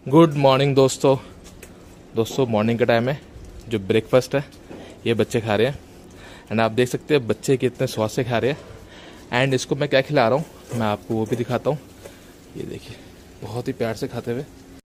Good morning दोस्तों morning का time है। जो ब्रेकफास्ट है ये बच्चे खा रहे हैं एंड आप देख सकते हैं बच्चे कितने स्वाद से खा रहे हैं। एंड इसको मैं क्या खिला रहा हूँ मैं आपको वो भी दिखाता हूँ। ये देखिए बहुत ही प्यार से खाते हुए।